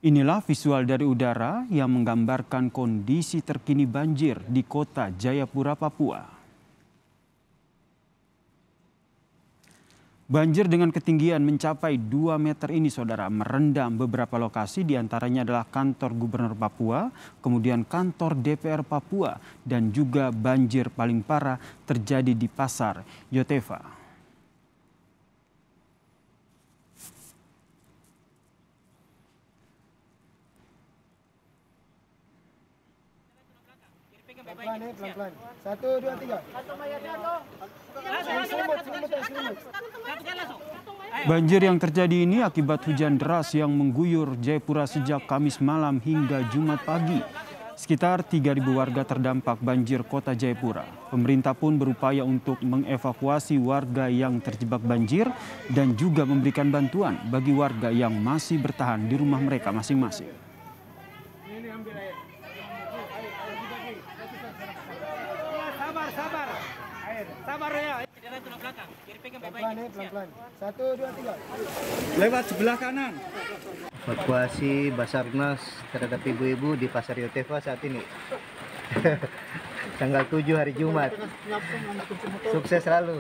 Inilah visual dari udara yang menggambarkan kondisi terkini banjir di kota Jayapura, Papua. Banjir dengan ketinggian mencapai 2 meter ini, saudara, merendam beberapa lokasi, diantaranya adalah kantor Gubernur Papua, kemudian kantor DPR Papua, dan juga banjir paling parah terjadi di Pasar Yotefa. Pelan-pelan. 1, 2, 3. Banjir yang terjadi ini akibat hujan deras yang mengguyur Jayapura sejak Kamis malam hingga Jumat pagi. Sekitar 3.000 warga terdampak banjir kota Jayapura. Pemerintah pun berupaya untuk mengevakuasi warga yang terjebak banjir dan juga memberikan bantuan bagi warga yang masih bertahan di rumah mereka masing-masing. Sabar ya. Pelan-pelan. 1, 2, 3. Lewat sebelah kanan. Evakuasi Basarnas terhadap ibu-ibu di Pasar Yotefa saat ini. Tanggal 7 hari Jumat. Sukses selalu.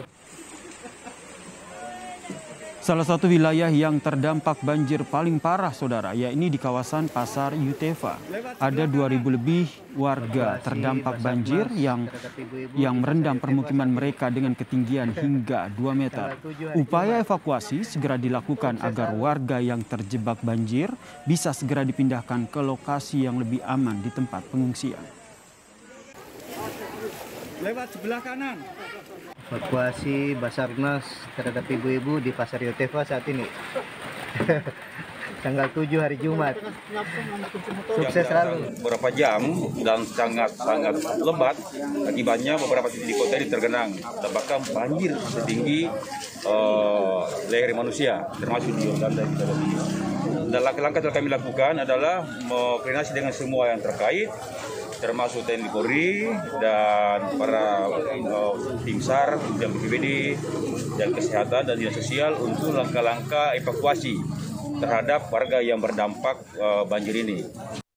Salah satu wilayah yang terdampak banjir paling parah, saudara, yakni di kawasan Pasar Yotefa. Ada 2.000 lebih warga terdampak banjir yang merendam permukiman mereka dengan ketinggian hingga 2 meter. Upaya evakuasi segera dilakukan agar warga yang terjebak banjir bisa segera dipindahkan ke lokasi yang lebih aman di tempat pengungsian. Lewat sebelah kanan. Evakuasi Basarnas terhadap ibu-ibu di Pasar Yotefa saat ini. Tanggal 7 hari Jumat. Sukses selalu. Beberapa jam dan sangat lebat, akibatnya beberapa titik di kota ini tergenang dan bahkan banjir setinggi leher manusia, termasuk di Uganda kita tadi. Dan langkah-langkah yang kami lakukan adalah koordinasi dengan semua yang terkait, termasuk TNI Polri dan para tim SAR, dan BPBD, dan kesehatan dan dinas sosial untuk langkah-langkah evakuasi terhadap warga yang berdampak banjir ini.